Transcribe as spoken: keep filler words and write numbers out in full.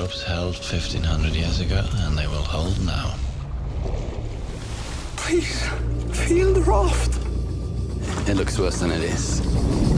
ropes held fifteen hundred years ago, and they will hold now. Please, feel the raft. It looks worse than it is.